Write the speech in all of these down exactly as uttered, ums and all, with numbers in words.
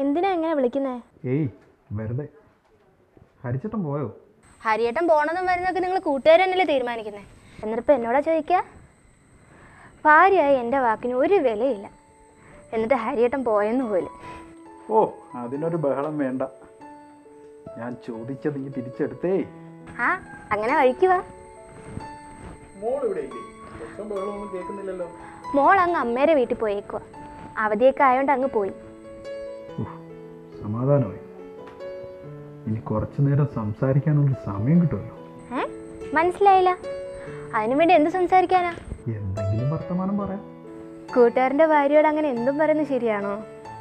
എന്തിനാ എങ്ങനെ വിളിക്കുന്നേ? ഏയ് വെറുതെ. ഹരിച്ചേട്ടൻ പോയോ? ഹരിയേട്ടൻ പോണതും വരുന്നതൊക്കെ നിങ്ങൾ കൂട്ടുകാരെന്നല്ലേ തീരുമാനിക്കുന്നത്. എന്നിട്ടിപ്പോൾ എന്നോടാ ചോദിക്കുക? ഭാര്യയായി എൻ്റെ വാക്കിന് ഒരു വിലയില്ല. എന്നിട്ട് ഹരിയേട്ടൻ പോയെന്ന് പോലും. ഓ, അതിനൊരു ബഹളം വേണ്ട. ഞാൻ ചോദിച്ചത് നീ തിരിച്ചെടുത്തേ. ആ, അങ്ങനെ വഴിക്കുവാ. മോൾ അങ്ങ് അമ്മേരെ വീട്ടിൽ പോയേക്കുക. അവധിയൊക്കെ ആയതുകൊണ്ട് അങ്ങ് പോയി. സമാധാനമായി. ഇനി കുറച്ചു നേരം സംസാരിക്കാനുള്ള സമയം കിട്ടുമല്ലോ. ഏ മനസ്സിലായില്ല. അതിനു വേണ്ടി എന്ത് സംസാരിക്കാനാ? എന്തെങ്കിലും വർത്തമാനം പറയാം. കൂട്ടുകാരൻ്റെ ഭാര്യയോട് അങ്ങനെ എന്തും പറയുന്നത് ശരിയാണോ?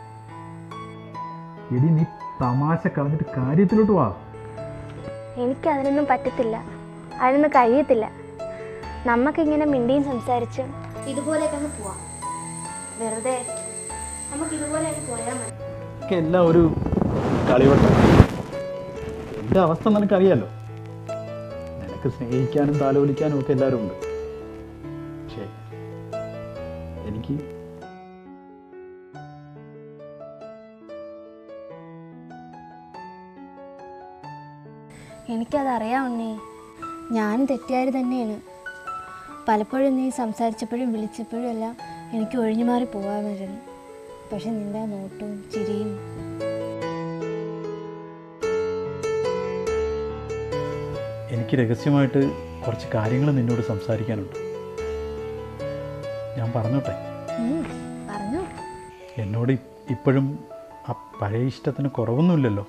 എടി, നീ തമാശ കളഞ്ഞിട്ട് കാര്യത്തിലോട്ട് വാ. എനിക്കതിനൊന്നും പറ്റത്തില്ല, അതിനൊന്നും കഴിയത്തില്ല. നമുക്കിങ്ങനെ മിണ്ടിയും സംസാരിച്ച് ഇതുപോലെയൊക്കെ അങ്ങ് പോവാം. വെറുതെ നമുക്ക് ഇതുപോലെ അങ്ങ് പോയാൽ മതി. എല്ലാം ഒരു കളിവട്ടം. എൻ്റെ അവസ്ഥ നിനക്കറിയാലോ. നിനക്ക് സ്നേഹിക്കാനും താലോലിക്കാനും ഒക്കെ എല്ലാവരും ഉണ്ട്. പക്ഷേ എനിക്ക് എനിക്കതറിയാം ഉണ്ണി. ഞാനും തെറ്റുകാരി തന്നെയാണ്. പലപ്പോഴും നീ സംസാരിച്ചപ്പോഴും വിളിച്ചപ്പോഴും എല്ലാം എനിക്ക് ഒഴിഞ്ഞു മാറി പോകാമായിരുന്നു. പക്ഷെ നിൻ്റെ നോട്ടും ചിരിയും എനിക്ക് രഹസ്യമായിട്ട് കുറച്ച് കാര്യങ്ങൾ നിന്നോട് സംസാരിക്കാനുണ്ട്. ഞാൻ പറഞ്ഞോട്ടെ? പറഞ്ഞു. എന്നോട് ഇപ്പോഴും ആ പഴയ ഇഷ്ടത്തിന് കുറവൊന്നുമില്ലല്ലോ.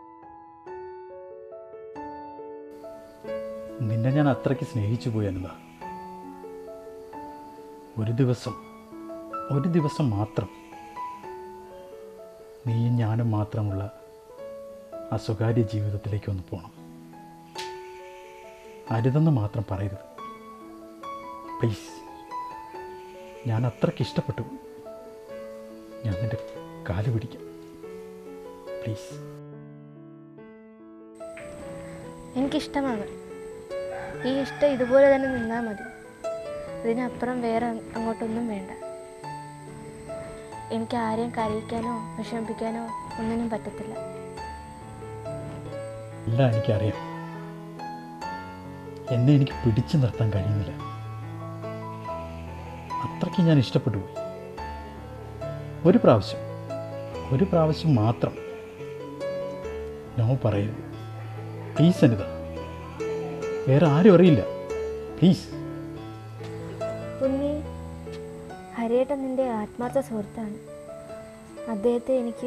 നിന്നെ ഞാൻ അത്രയ്ക്ക് സ്നേഹിച്ചു പോയി അനിത. ഒരു ദിവസം ഒരു ദിവസം മാത്രം നീയും ഞാനും മാത്രമുള്ള ആ സ്വകാര്യ ജീവിതത്തിലേക്ക് ഒന്ന് പോകണം. അരുതെന്ന് മാത്രം പറയരുത് പ്ലീസ്. ഞാൻ അത്രയ്ക്ക് ഇഷ്ടപ്പെട്ടു. ഞാൻ നിൻ്റെ കാല് പിടിക്കാം പ്ലീസ്. എനിക്കിഷ്ടമാണ്. ഈ ഇഷ്ടം ഇതുപോലെ തന്നെ നിന്നാൽ മതി. ഇതിനപ്പുറം വേറെ അങ്ങോട്ടൊന്നും വേണ്ട. എനിക്ക് ആരെയും കരയിക്കാനോ വിഷമിപ്പിക്കാനോ ഒന്നിനും പറ്റത്തില്ല. എല്ലാം എനിക്കറിയാം. എന്നെ എനിക്ക് പിടിച്ചു നിർത്താൻ കഴിയുന്നില്ല. അത്രയ്ക്ക് ഞാൻ ഇഷ്ടപ്പെട്ടു പോയി. ഒരു പ്രാവശ്യം ഒരു പ്രാവശ്യം മാത്രം നോ പറയരുത് പ്ലീസ് അനിത. വേറെ ആരും അറിയില്ല പ്ലീസ്. ഉണ്ണി, ഹരിയേട്ടൻ നിൻ്റെ ആത്മാർത്ഥ സുഹൃത്താണ്. അദ്ദേഹത്തെ എനിക്ക്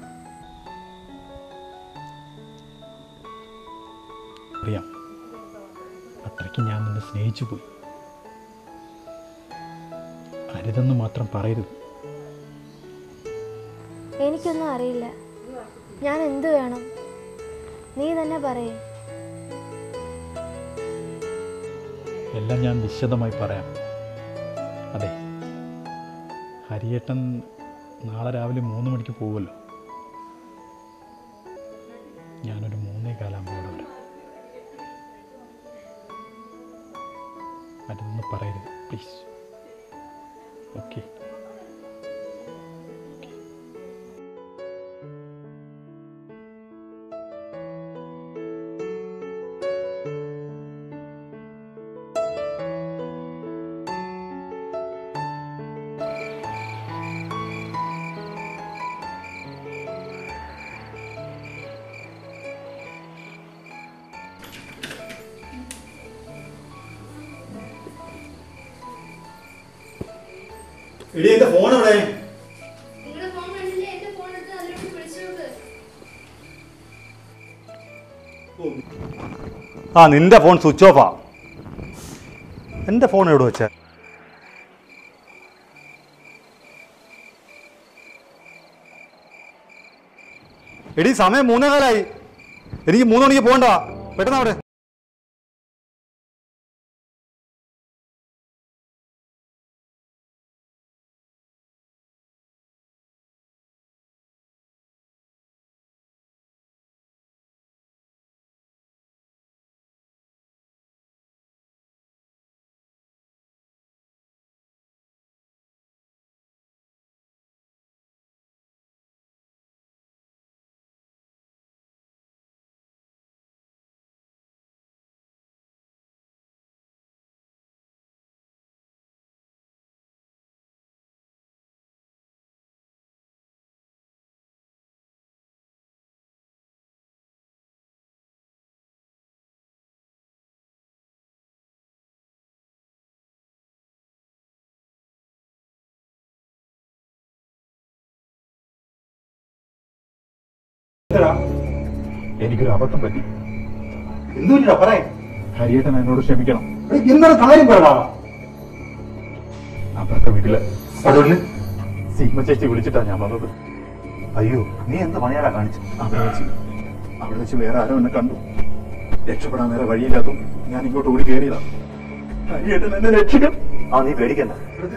അറിയാം. അത്രയ്ക്ക് ഞാൻ നിന്നെ സ്നേഹിച്ചു പോയി. അരുതെന്ന് മാത്രം പറയരുത്. എനിക്കൊന്നും അറിയില്ല. ഞാൻ എന്ത് വേണം? നീ തന്നെ പറയേ. എല്ലാം ഞാൻ വിശദമായി പറയാം. അതെ, ഹരിയേട്ടൻ നാളെ രാവിലെ മൂന്ന് മണിക്ക് പോകുമല്ലോ. ഞാനൊരു മൂന്നേ കാലാകുമ്പോൾ അവിടെ വരാം. അതൊന്നും പറയരുത് പ്ലീസ്. ഓക്കെ? എടി, എന്റെ ഫോൺ എവിടെ? ആ, നിന്റെ ഫോൺ സ്വിച്ച് ഓഫാ. എന്റെ ഫോൺ എവിടെ വെച്ച? എടി, സമയം മൂന്നേ കാലായി. എനിക്ക് മൂന്ന് മണിക്ക് പോകണ്ട. പെട്ടെന്ന് അവിടെ. എനിക്കൊരു അബദ്ധം പറ്റി. എന്തുപറ്റിടാ പറയാ? ഹരിയേട്ടൻ എന്നോട് ക്ഷമിക്കണം. എന്താണ് കാര്യം പറയടാ? അപ്പുറത്തെ വീട്ടില് അതുകൊണ്ട് സീമ ചേച്ചി വിളിച്ചിട്ടാ ഞാൻ വന്നത്. അയ്യോ, നീ എന്ത് പണിയാടാ കാണിച്ചു? അവിടെ വെച്ച് അവിടെ വെച്ച് വേറെ ആരോ എന്നെ കണ്ടു. രക്ഷപ്പെടാൻ വേറെ വഴിയില്ലാത്തും ഞാൻ ഇങ്ങോട്ട് ഓടി കയറിയതാ. ഹരിയേട്ടൻ എന്നെ രക്ഷിക്കണം. ആ, നീ പേടിക്കണ്ട.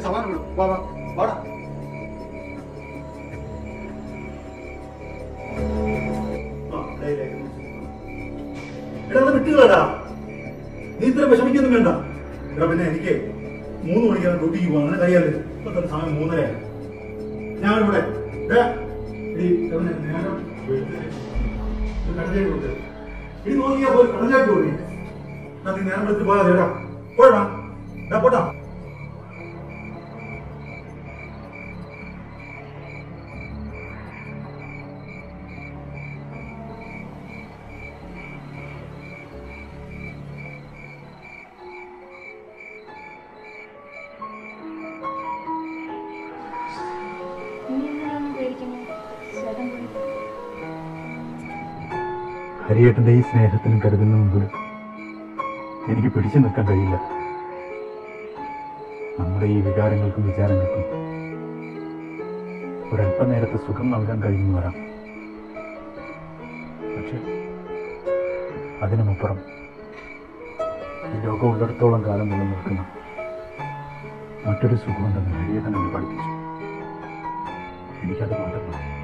വിട്ടുകളടാ, നീ ഇത്ര വിഷമിക്കൊന്നും വേണ്ട. എടാ പിന്നെ എനിക്ക് മൂന്ന് മണിക്കാണ് ഡ്യൂട്ടിക്ക് പോകാൻ. അങ്ങനെ കഴിയാതെ ഇപ്പൊ തന്നെ സമയം മൂന്നരയാണ്. ഞാനിവിടെ നേരം കടലേക്ക് കൊടുത്ത് ഇനി നോക്കിയാ പോയി കടലേക്ക് പോയി. നീ നേരം എടുത്ത് പോയാ ചേട്ടാ പോടാ പോട്ടാ. ഹരിയേട്ടന്റെ ഈ സ്നേഹത്തിനും കരുതുന്ന മുമ്പിൽ എനിക്ക് പിടിച്ചു നിൽക്കാൻ കഴിയില്ല. നമ്മുടെ ഈ വികാരങ്ങൾക്കും വിചാരങ്ങൾക്കും ഒരല്പ നേരത്തെ സുഖം നൽകാൻ കഴിയുന്നു വരാം. പക്ഷെ അതിനുമപ്പുറം ഈ ലോകം ഉള്ളിടത്തോളം കാലം നിലനിൽക്കുന്ന മറ്റൊരു സുഖമുണ്ടെന്ന് ഹരിയേട്ടൻ എന്നെ പഠിപ്പിച്ചു. എനിക്കത് മാത്രമേ